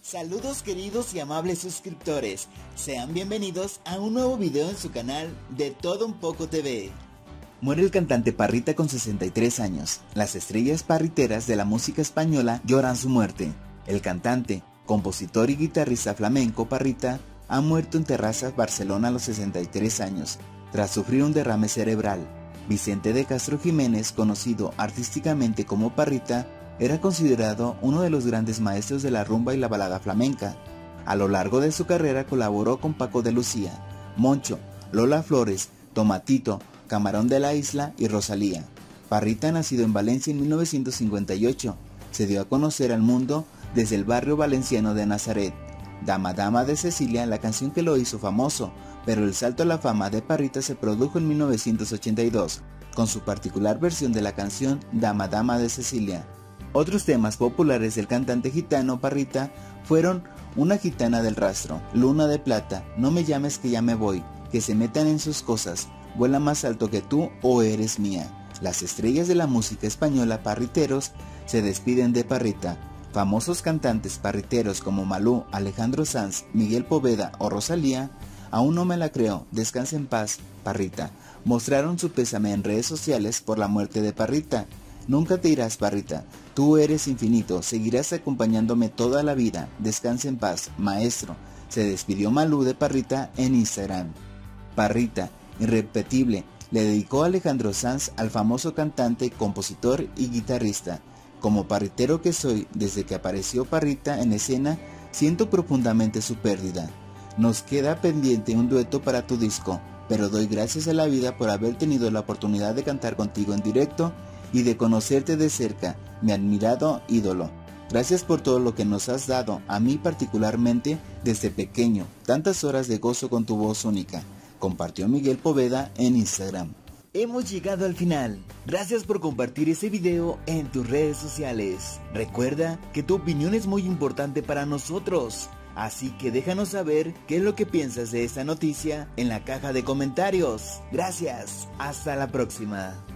Saludos queridos y amables suscriptores, sean bienvenidos a un nuevo video en su canal De Todo Un Poco TV. Muere el cantante Parrita con 63 años. Las estrellas parriteras de la música española lloran su muerte. El cantante, compositor y guitarrista flamenco Parrita ha muerto en Terrazas, Barcelona a los 63 años, tras sufrir un derrame cerebral. Vicente de Castro Jiménez, conocido artísticamente como Parrita, era considerado uno de los grandes maestros de la rumba y la balada flamenca. A lo largo de su carrera colaboró con Paco de Lucía, Moncho, Lola Flores, Tomatito, Camarón de la Isla y Rosalía. Parrita, nacido en Valencia en 1958, se dio a conocer al mundo desde el barrio valenciano de Nazaret. Dama Dama de Cecilia, la canción que lo hizo famoso, pero el salto a la fama de Parrita se produjo en 1982, con su particular versión de la canción Dama Dama de Cecilia. Otros temas populares del cantante gitano Parrita fueron Una gitana del rastro, Luna de plata, No me llames que ya me voy, Que se metan en sus cosas, Vuela más alto que tú o eres mía. Las estrellas de la música española parriteros se despiden de Parrita. Famosos cantantes parriteros como Malú, Alejandro Sanz, Miguel Poveda o Rosalía, Aún no me la creo, Descansa en paz, Parrita, mostraron su pésame en redes sociales por la muerte de Parrita. Nunca te irás, Parrita, tú eres infinito, seguirás acompañándome toda la vida, descansa en paz, maestro, se despidió Malú de Parrita en Instagram. Parrita, irrepetible, le dedicó a Alejandro Sanz al famoso cantante, compositor y guitarrista. Como parritero que soy, desde que apareció Parrita en escena, siento profundamente su pérdida. Nos queda pendiente un dueto para tu disco, pero doy gracias a la vida por haber tenido la oportunidad de cantar contigo en directo y de conocerte de cerca, mi admirado ídolo. Gracias por todo lo que nos has dado, a mí particularmente desde pequeño, tantas horas de gozo con tu voz única, compartió Miguel Poveda en Instagram. Hemos llegado al final. Gracias por compartir este video en tus redes sociales. Recuerda que tu opinión es muy importante para nosotros, así que déjanos saber qué es lo que piensas de esta noticia en la caja de comentarios. Gracias, hasta la próxima.